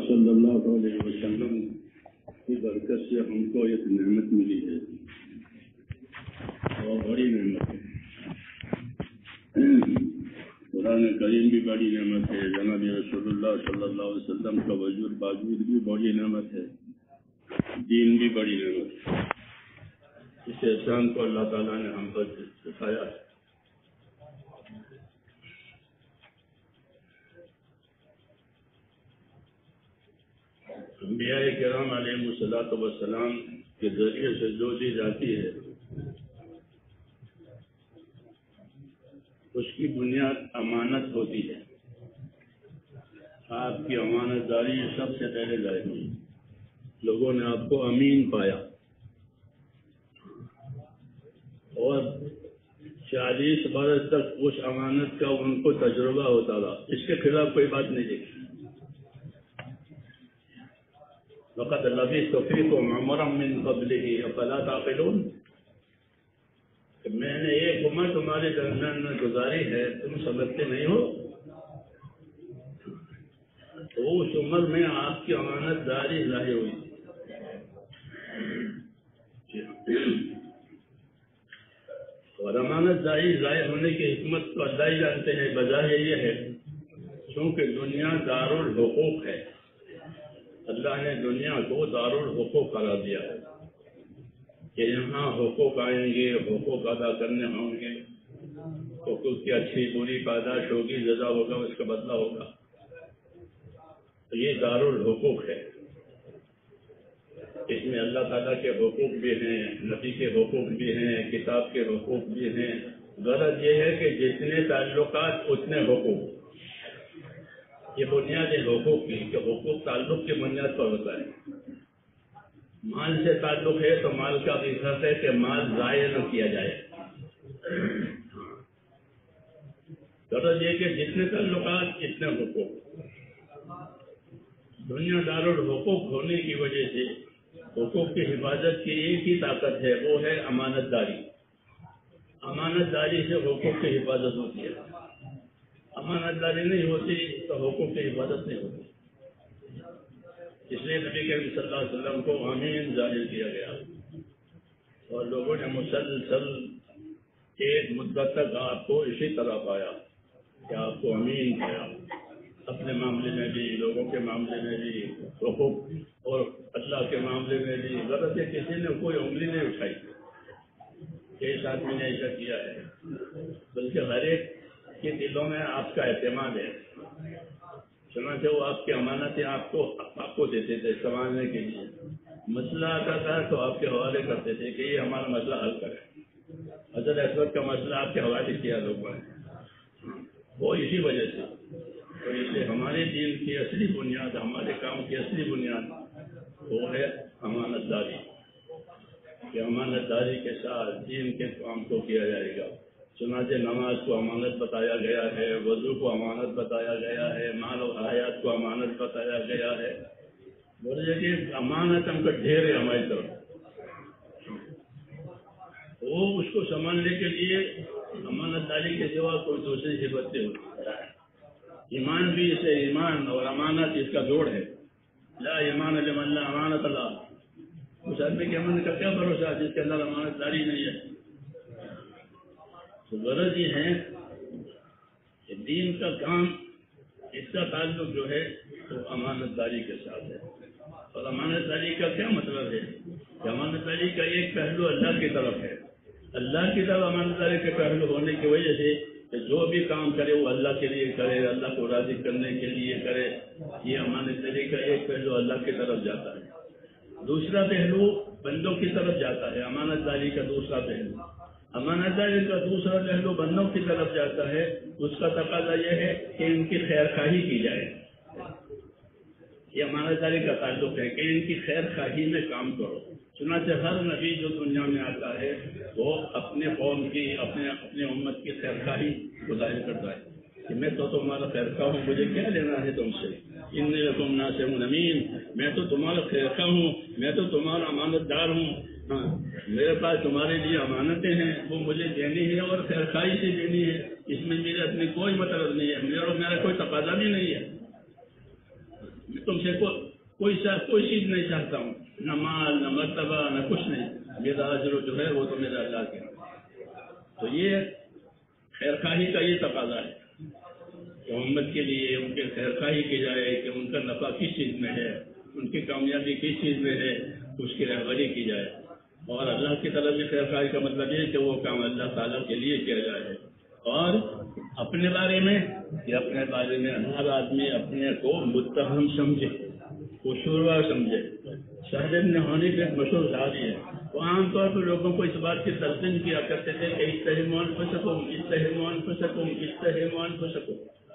صلی اللہ علیہ وسلم کی برکت سے ہم کو ایک نعمت ملی ہے اور بڑی نعمت ہے. قرآن کریم بھی بڑی نعمت ہے. جناب رسول اللہ صلی اللہ علیہ وسلم کا وجود باوجود بھی بڑی نعمت ہے. دین بھی بڑی نعمت ہے. اس احسان کو اللہ تعالیٰ نے ہم پر سکھایا ہے. انبیاء کرام علیہ الصلوۃ والسلام کے ذریعے سے جو دی جاتی ہے اس کی بنیاد امانت ہوتی ہے. آپ کی امانت داری سب سے پہلے جائے گی. لوگوں نے آپ کو امین پایا اور 40 برس تک اس امانت کا ان کو تجربہ ہوتا رہا. اس کے خلاف کوئی بات نہیں دیکھی. وقت لبثت فیکم عمرا من قبلہ افلا تعقلون. میں نے ایک عمر تمہارے درمیان میں گزاری ہے، تم سمجھتے نہیں ہو؟ تو اس عمر میں آپ کی امانت داری ظاہر ہوئی. اور امانت داری ظاہر ہونے کی حکمت تو اللہ ہی جانتے ہیں. بظاہر یہ ہے چونکہ دنیا دارالحقوق ہے. اللہ نے دنیا کو دارالحقوق قرار دیا ہے کہ یہاں حقوق آئیں گے، حقوق ادا کرنے ہوں گے. حقوق کی اچھی بری پاداش ہوگی، جزا ہوگا، اس کا بدلہ ہوگا. تو یہ دارالحقوق ہے. اس میں اللہ تعالیٰ کے حقوق بھی ہیں، نبی کے حقوق بھی ہیں، کتاب کے حقوق بھی ہیں. غرض یہ ہے کہ جتنے تعلقات اتنے حقوق. یہ بنیاد ہے حقوق کی کہ حقوق تعلق کی بنیاد پر ہوتا ہے. مال سے تعلق ہے تو مال کا بھی حق ہے کہ مال ضائع نہ کیا جائے. غرض یہ کہ جتنے تعلقات اتنے حقوق. دنیا دارالحقوق ہونے کی وجہ سے حقوق کی حفاظت کی ایک ہی طاقت ہے، وہ ہے امانت داری. امانت داری سے حقوق کی حفاظت ہوتی ہے. امانت داری نہیں ہوتی تو حقوق کی حفاظت نہیں ہوتی. اس لیے نبی کریم صلی اللہ علیہ وسلم کو امین ظاہر کیا گیا اور لوگوں نے مسلسل ایک مدت تک آپ کو اسی طرح پایا کہ آپ کو امین پایا. اپنے معاملے میں بھی، لوگوں کے معاملے میں بھی، حقوق اور اللہ کے معاملے میں بھی. غلط ہے کسی نے کوئی انگلی نہیں اٹھائی کہ اس آدمی نے ایسا کیا ہے، بلکہ ہر ایک کے دلوں میں آپ کا اعتماد ہے. چنانچہ وہ آپ کی امانتیں آپ کو دیتے تھے سنبھالنے کے لیے. مسئلہ آتا تھا تو آپ کے حوالے کرتے تھے کہ یہ ہمارا مسئلہ حل کرے. حضرت اسود کا مسئلہ آپ کے حوالے کیا لوگوں نے، وہ اسی وجہ سے. تو اس لیے ہمارے دین کی اصلی بنیاد، ہمارے کام کی اصلی بنیاد وہ ہے امانت داری. کہ امانت داری کے ساتھ دین کے کام کو کیا جائے گا. چنانچہ نماز کو امانت بتایا گیا ہے، وضو کو امانت بتایا گیا ہے، مال و حیات کو امانت بتایا گیا ہے. بولے کہ امانت ہم کا ڈھیر ہے ہماری طرف. وہ اس کو سنبھالنے کے لیے امانت داری کے سوا کوئی دوسری صفت نہیں ہوتی. ایمان بھی اسے ایمان اور امانت اس کا جوڑ ہے. لا ایمان لمن لا امانت اللہ. اس آدمی کے امانت کا کیا بھروسہ جس کے اندر امانت داری نہیں ہے. تو غرض یہ ہے کہ دین کا کام، اس کا تعلق جو ہے وہ امانت داری کے ساتھ ہے. اور امانت داری کا کیا مطلب ہے کہ امانت داری کا ایک پہلو اللہ کی طرف ہے. اللہ کی طرف امانت داری کے پہلو ہونے کی وجہ سے کہ جو بھی کام کرے وہ اللہ کے لیے کرے، اللہ کو راضی کرنے کے لیے کرے. یہ امانت داری کا ایک پہلو اللہ کی طرف جاتا ہے. دوسرا پہلو بندوں کی طرف جاتا ہے. امانت داری کا دوسرا پہلو، امانت داری کا دوسرا پہلو بندوں کی طرف جاتا ہے. اس کا تقاضا یہ ہے کہ ان کی خیر خواہی کی جائے. یہ امانت داری کا تعلق ہے کہ ان کی خیر خواہی میں کام کرو. چنانچہ ہر نبی جو دنیا میں آتا ہے وہ اپنے قوم کی، اپنے امت کی خیر خواہی کو ظاہر کرتا ہے کہ میں تو تمہارا خیر خواہ ہوں، مجھے کیا لینا ہے تم سے. انی لکم ناصح امین. میں تو تمہارا خیر خواہ ہوں، میں تو تمہارا امانت دار ہوں. میرے پاس تمہارے لیے امانتیں ہیں، وہ مجھے دینی ہے اور خیر خواہی سے دینی ہے. اس میں میرے اپنی کوئی مطلب نہیں ہے، میرا کوئی تقاضا بھی نہیں ہے. میں تم سے کوئی چیز نہیں چاہتا ہوں، نہ مال نہ مرتبہ نہ کچھ نہیں، میرا اجر جو ہے وہ تو میرا اللہ کے۔ تو یہ خیر خواہی کا یہ تقاضا ہے کہ امت کے لیے ان کے خیر خواہی کی جائے کہ ان کا نفع کس چیز میں ہے، ان کی کامیابی کس چیز میں ہے، اس کی رہبری کی جائے۔ اور اللہ کی طرف سے خیر خواہی کا مطلب یہ ہے کہ وہ کام اللہ تعالیٰ کے لیے کیا جائے، اور اپنے بارے میں ہر آدمی اپنے کو متہم سمجھے، قصوروار سمجھے۔ شاہد بن حنیف ایک مشہور صحابی ہے، وہ عام طور پر لوگوں کو اس بات کی تلقین کیا کرتے تھے کہ اتہموا انفسکم،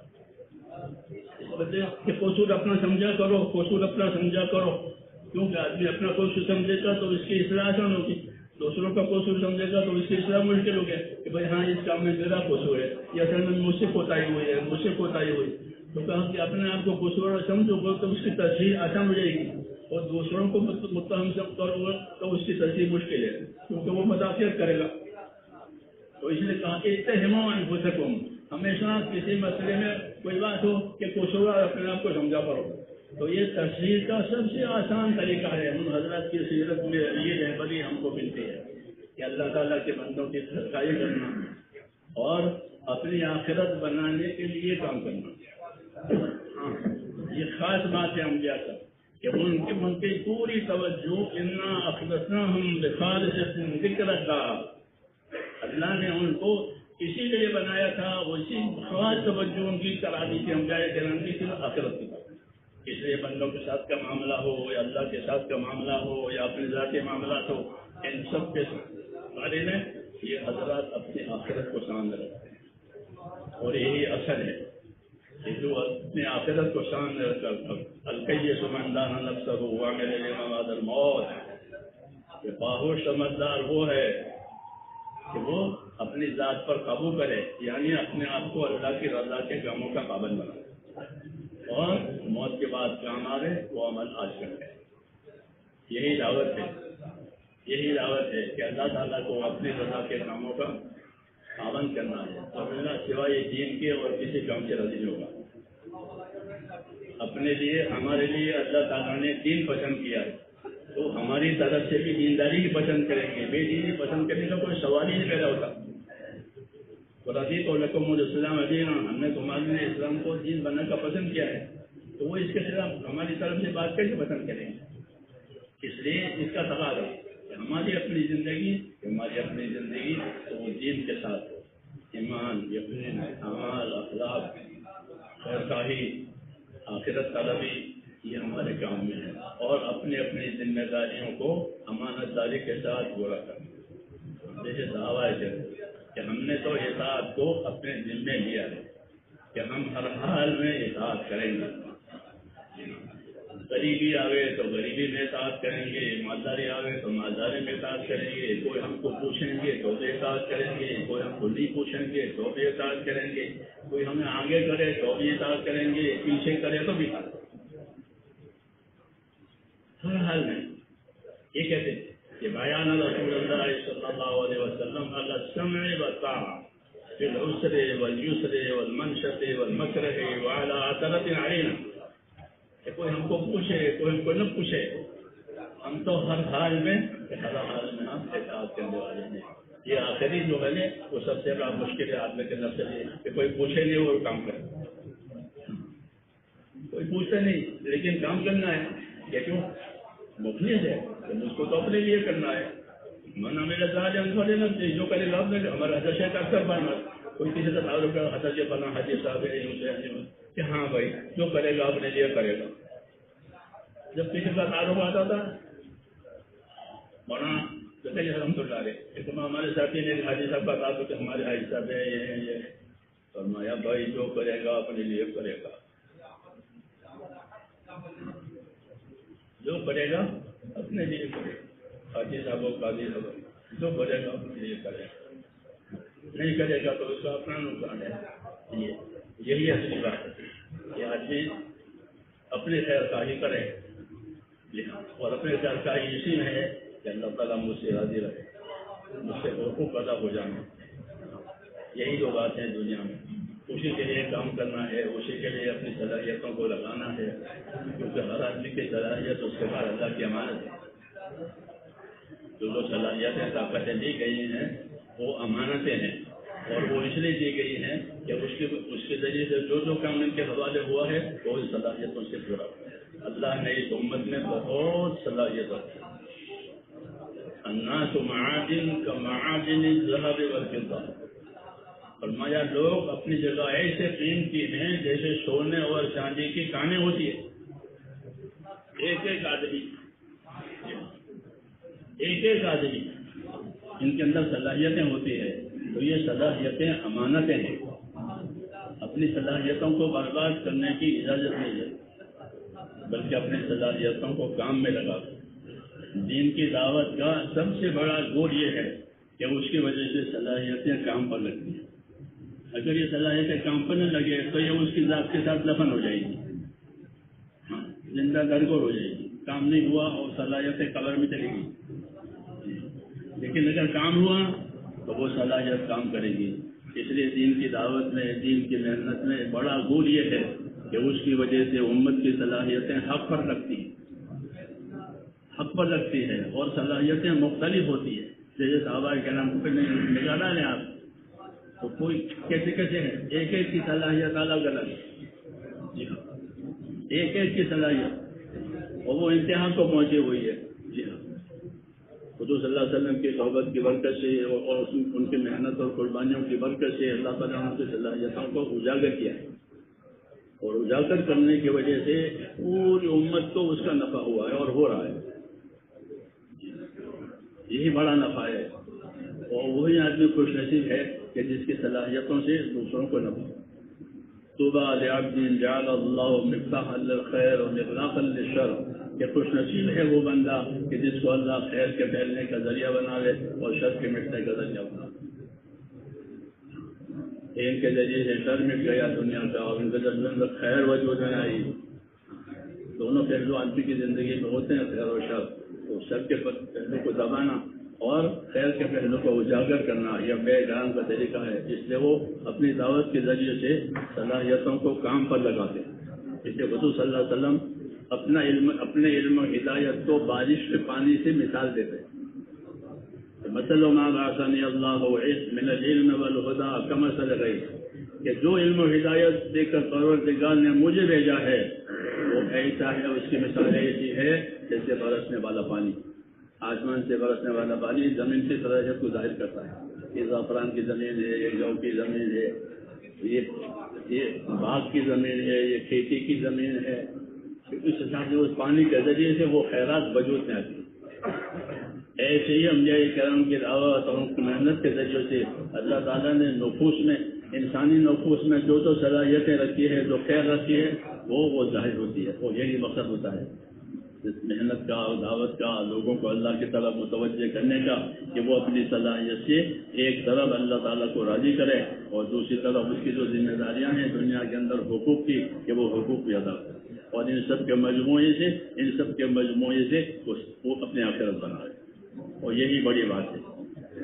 کہ قصور اپنا سمجھا کرو، کیونکہ آدمی اپنا قصور سمجھے گا تو اس کی اصلاح آسان ہوگی، دوسروں کا قصور سمجھے گا تو اس کی اصلاح مشکل ہوگی کہ بھائی ہاں اس کام میں میرا قصور ہے، یا اصل میں مجھ سے کوتاہی ہوئی، تو کہا کہ اپنے آپ کو قصور سمجھو گے تو اس کی تصحیح آسان ہو جائے گی، اور دوسروں کو متہم کرو گے تو اس کی تصحیح مشکل ہے، کیونکہ وہ مدافعت کرے گا۔ تو اس نے کہا کہ اتہموا انفسکم، ہمیشہ کسی مسئلے میں کوئی بات ہو کہ قصور اپنے آپ کو سمجھا کرو۔ تو یہ تصحیح کا سب سے آسان طریقہ ہے۔ ان حضرات کی سیرت میں یہ رہبری ہم کو ملتی ہے کہ اللہ تعالیٰ کے بندوں کی خیر کرنا اور اپنی آخرت بنانے کے لیے کام کرنا۔ ہاں، یہ خاص بات ہے انبیاء کا کہ ان کی پوری توجہ انا اخلصناہم بخالصۃ ذکرک، اللہ نے ان کو اسی لیے بنایا تھا، وہ اسی خاص توجہ ان کی کرا دی تھی انبیاء کرام کی صرف آخرت کی طرف۔ اس لیے بندوں کے ساتھ کا معاملہ ہو یا اللہ کے ساتھ کا معاملہ ہو یا اپنے ذاتی معاملات ہو، ان سب کے بارے میں یہ حضرات اپنی آخرت کو سامنے رکھتے ہیں، اور یہی اصل ہے کہ جو اپنی آخرت کو سامنے رکھ کر الکیس من دان نفسہ وعمل لما بعد الموت، کہ باہوش سمجھدار وہ ہے کہ وہ اپنی ذات پر قابو کرے، یعنی اپنے آپ کو اللہ کی رضا کے کاموں کا پابند بنائے، اور موت کے بعد کام آ رہے وہ عمل آج کرتے ہیں۔ یہی دعوت ہے کہ اللہ تعالیٰ کو اپنی رضا کے کاموں کا پابند کرنا ہے، اور اللہ سوائے دین کے اور کسی کام سے راضی نہیں ہوگا۔ اپنے لیے ہمارے لیے اللہ تعالیٰ نے دین پسند کیا ہے، تو ہماری طرف سے بھی دینداری کی پسند کریں گے، بے دینی پسند کرنے کا کوئی سوال ہی نہیں پیدا ہوتا۔ رضیت لکم الاسلام دینا، ہم نے تمہارے لیے اسلام کو دین بنانے کا پسند کیا ہے، تو وہ اس کے خلاف ہماری طرف سے بات کیسے پسند کریں گے؟ اس لیے اس کا تقاضا کہ ہماری اپنی زندگی تو وہ دین کے ساتھ ہو، ایمان، یقین، اعمال، اخلاق، خیر خواہی، آخرت طلبی، یہ ہمارے کام میں ہے، اور اپنی ذمہ داریوں کو امانت داری کے ساتھ پورا کرنا۔ جیسے دعویٰ ہے کہ ہم نے تو اطاعت کو اپنے ذمے لیا ہے کہ ہم ہر حال میں اطاعت کریں گے، غریبی آوے تو غریبی میں اطاعت کریں گے، مالداری آوے تو مالداری میں اطاعت کریں گے، کوئی ہم کو پوچھیں گے تو بھی اطاعت کریں گے، کوئی ہم کو نہیں پوچھیں گے تو بھی اطاعت کریں گے، کوئی ہمیں آگے کرے تو بھی اطاعت کریں گے، پیچھے کرے تو بھی اطاعت کریں گے، ہر حال میں۔ یہ کہتے ہیں کہ بیان رسول اللہ صلی اللہ علیہ وسلم علی السمع والطاعة فی العسر والیسر والمنشط والمکرہ وعلی عثرۃ علینا، کہ کوئی ہم کو پوچھے کوئی ہم کو نہ پوچھے، ہم تو ہر حال میں ہم اطاعت کرنے والے ہیں۔ یہ آخری جو ہے وہ سب سے بڑا مشکل ہے آدمی کے نفس سے، کہ کوئی پوچھے نہیں وہ کام کرے، کوئی پوچھتا نہیں لیکن کام کرنا ہے، یہ کیوں؟ مخلص ہے کہ مجھ کو تو اپنے لیے کرنا ہے۔ من عمل صالحا فلنفسہ، جو کرے گا اپنے، ہمارا حضرت شیخ اکثر فرماتا ہے، کوئی کسی سے تعارف کر حضرت فلاں حدیث صاحب ہے کہ ہاں بھائی جو کرے گا اپنے لیے کرے گا۔ جب کسی کا تعارف آتا تھا مولانا رحمۃ اللہ علیہ، ایک ہمارے ساتھی نے حاجی صاحب کا کہا کہ ہمارے حاجی صاحب ہے یہ فرمایا بھائی جو کرے گا اپنے لیے کرے گا، جو کرے گا اپنے لیے کرے گا، حاجی صاحب قاضی صاحب جو کرے گا اپنے لیے کرے گا، نہیں کرے گا تو اس کا اپنا نقصان ہے۔ یہی اصلی بات ہے کہ آدمی اپنی خیر خواہی کرے، اور اپنے خیر خواہی اسی میں ہے کہ اللہ تعالیٰ مجھ سے راضی رہے، مجھ سے حقوق ادا ہو جانا، یہی دو باتیں دنیا میں۔ اسی کے لیے کام کرنا ہے، اسی کے لیے اپنی صلاحیتوں کو لگانا ہے، کیونکہ ہر آدمی کی صلاحیت اس کے بعد اللہ کی امانت ہے۔ جو صلاحیتیں طاقتیں دی گئی ہیں وہ امانتیں ہیں، اور وہ اس لیے دی گئی ہیں کہ اس کے ذریعے سے جو کام ان کے حوالے ہوا ہے وہ ان صلاحیتوں سے جڑا ہوا ہے۔ اللہ نے اس امت میں بہت صلاحیت دی۔ الناس معادن کمعادن الذهب والفضة، فرمایا لوگ اپنی جگہ ایسے قیمتی ہیں جیسے سونے اور چاندی کی کانیں ہوتی ہے۔ ایک آدمی ان کے اندر صلاحیتیں ہوتی ہیں، تو یہ صلاحیتیں امانتیں ہیں۔ اپنی صلاحیتوں کو برباد کرنے کی اجازت نہیں ہے، بلکہ اپنی صلاحیتوں کو کام میں لگا دو۔ دین کی دعوت کا سب سے بڑا گول یہ ہے کہ اس کی وجہ سے صلاحیتیں کام پر لگتی ہیں۔ اگر یہ صلاحیتیں کام پر نہ لگے تو یہ اس کی ذات کے ساتھ دفن ہو جائے گی، زندہ درگور ہو جائے گی۔ کام نہیں ہوا اور صلاحیتیں قبر میں چلے گی، لیکن اگر کام ہوا تو وہ صلاحیت کام کرے گی۔ اس لیے دین کی دعوت میں، دین کی محنت میں بڑا گول یہ ہے کہ اس کی وجہ سے امت کی صلاحیتیں حق پر لگتی ہے، اور صلاحیتیں مختلف ہوتی ہیں۔ جیسے صحابہ کرام کو نگاہ لیں آپ تو کوئی کیسے ہیں، ایک کی صلاحیت الگ الگ، جی ہاں، ایک کی صلاحیت، اور وہ انتہا کو پہنچی ہوئی ہے۔ جی ہاں، حضور صلی اللہ علیہ وسلم کی صحبت کی برکت سے اور ان کی محنت اور قربانیوں کی برکت سے اللہ تعالیٰ نے ان کی صلاحیتوں کو اجاگر کیا ہے، اور اجاگر کرنے کی وجہ سے پوری امت کو اس کا نفع ہوا ہے اور ہو رہا ہے۔ یہی بڑا نفع ہے، اور وہی آدمی خوش نصیب ہے کہ جس کی صلاحیتوں سے دوسروں کو نفع ہو۔ طوبیٰ لعبد جعل اللہ مفتاحا للخیر ومغلاقا للشر، کہ خوش نصیب ہے وہ بندہ کہ جس کو اللہ خیر کے پھیلنے کا ذریعہ بنا لے اور شر کے مٹنے کا ذریعہ بنا لے۔ ان کے ذریعے سے شر مٹ گیا دنیا کا، اور ان کے ذریعے خیر وجود میں آئی۔ دونوں پہلو آدمی کی زندگی میں ہوتے ہیں، خیر و شر۔ تو شر کے پہلو کو دبانا اور خیر کے پہلو کو اجاگر کرنا یہ بے گان کا طریقہ ہے۔ اس لیے وہ اپنی دعوت کے ذریعے سے صلاحیتوں کو کام پر لگاتے ہیں۔ اس لیے حضور صلی اللہ علیہ وسلم اپنے علم و ہدایت کو بارش کے پانی سے مثال دیتے ہیں۔ مثل ما بعثني الله من العلم والهدى كمثل غيث، کہ جو علم و ہدایت دے کر پروردگار نے مجھے بھیجا ہے وہ ایسا ہے، اس کی مثال ایسی ہے جیسے برسنے والا پانی۔ آسمان سے برسنے والا پانی زمین کی صلاحیت کو ظاہر کرتا ہے۔ یہ زعفران کی زمین ہے، یہ جو کی زمین ہے، یہ باغ کی زمین ہے، یہ کھیتی کی زمین ہے۔ اس حساب سے اس پانی کے ذریعے سے وہ خیرات وجود میں آتی ہے۔ ایسے ہی انبیاء کرام کی دعوت اور ان کی محنت کے ذریعے سے اللہ تعالیٰ نے نفوس میں، انسانی نفوس میں جو صلاحیتیں رکھی ہے، جو خیر رکھی ہے، وہ ظاہر ہوتی ہے۔ اور یہی مقصد ہوتا ہے اس محنت کا اور دعوت کا، لوگوں کو اللہ کی طرف متوجہ کرنے کا، کہ وہ اپنی صلاحیت سے ایک طرف اللہ تعالیٰ کو راضی کرے اور دوسری طرف اس کی جو ذمہ داریاں ہیں دنیا کے اندر حقوق کی، کہ وہ حقوق بھی ادا کرے، اور ان سب کے مجموعے سے وہ اپنے آخرت بنائے۔ اور یہی بڑی بات ہے۔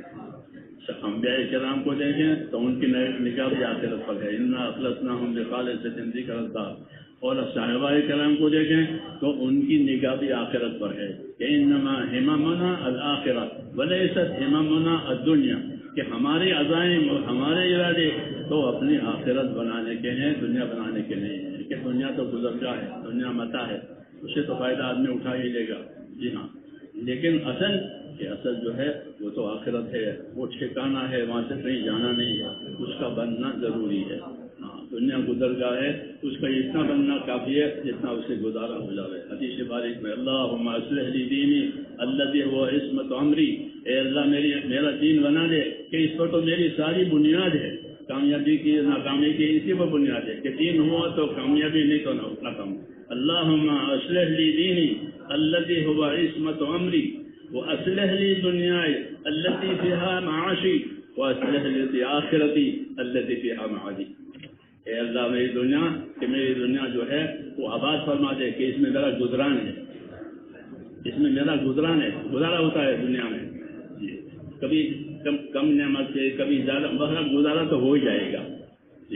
انبیاء کرام کو دیکھیں تو ان کی نگاہ بھی آخرت پر ہے، انا اخلصناہم بخالصۃ ذکر اللہ، اور صحابہ کرام کو دیکھیں تو ان کی نگاہ بھی آخرت پر ہے کہ انما ہممنا الآخرہ ولیست ہممنا الدنیا، کہ ہمارے عزائم اور ہمارے ارادے تو اپنی آخرت بنانے کے ہیں، دنیا بنانے کے نہیں ہیں، کہ دنیا تو گزرگاہ ہے، دنیا متاع ہے، اس سے تو فائدہ آدمی اٹھا ہی لے گا۔ جی ہاں، لیکن اصل جو ہے وہ تو آخرت ہے، وہ ٹھکانہ ہے، وہاں سے کہیں جانا نہیں ہے، اس کا بننا ضروری ہے۔ ہاں، دنیا گزرگاہ ہے، اس کا اتنا بننا کافی ہے جتنا اسے گزارا ہو جائے۔ حدیث بارک میں اللہم اصلح لی دینی الذی هو عصمت عمری، اے اللہ میرا دین بنا دے کہ اس پر تو میری ساری بنیاد ہے، کامیابی کی ناکامی کی اسی پر بنیاد ہے، کہ دین ہوا تو کامیابی، نہیں تو ناکام۔ اللہم اصلح لی دینی الذی هو عصمت عمری وأصلح لي دنياي التي فيها معاشي وأصلح لي آخرتي التي فيها معادي۔ اے اللہ میری دنیا جو ہے وہ آباد فرما دے کہ اس میں میرا گزران ہے، اس میں میرا گزارا ہوتا ہے دنیا میں، کبھی کم نعمت سے، کبھی زیادہ، بہرحال گزارا تو ہو ہی جائے گا۔ جی ہاں،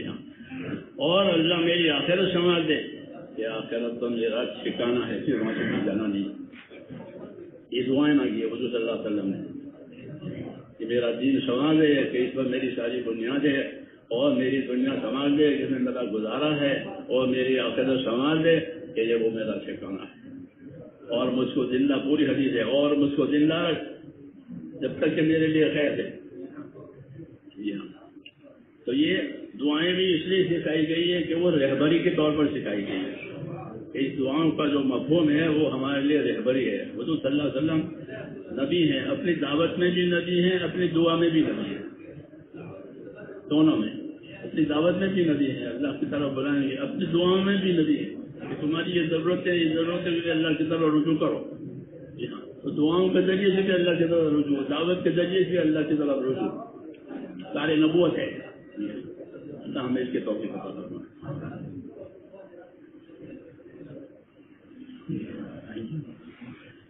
اور اللہ میری آخرت سنوار دے کہ آخرت تو میرا ٹھکانا ہے، پھر وہاں سے بھی جانا نہیں۔ یہ دعائیں مانگی حضور صلی اللہ علیہ وسلم نے کہ میرا دین سنوار دے، کہ اس پر میری ساری بنیاد ہے، اور میری دنیا سنوار دے جس میں میرا گزارا ہے، اور میری آخرت سنوار دے کہ یہ وہ میرا ٹھکانا ہے۔ اور مجھ کو زندہ، پوری حدیث ہے، اور مجھ کو زندہ رکھ جب تک کہ میرے لیے خیر ہے۔ جی ہاں، تو یہ دعائیں بھی اس لیے سکھائی گئی ہے کہ وہ رہبری کے طور پر سکھائی گئی ہے۔ اس دعاؤں کا جو مفہوم ہے وہ ہمارے لیے رہبری ہے۔ حضور صلی اللہ علیہ وسلم نبی ہیں، اپنی دعوت میں بھی نبی ہیں، اپنی دعا میں بھی نبی ہیں، دونوں میں۔ اپنی دعوت میں بھی نبی ہیں، اللہ کی طرف بلائیں گے، اپنی دعاؤں میں بھی نبی ہیں کہ تمہاری یہ ضرورت ہے، یہ ضرورت ہے کہ اللہ کی طرف رجوع کرو۔ جی ہاں، تو دعاؤں کے ذریعے سے بھی اللہ کی طرف رجوع، دعوت کے ذریعے سے اللہ کی طرف رجوع، سارے نبوت ہے۔ اللہ ہمیں اس کے توفیق عطا فرمائے۔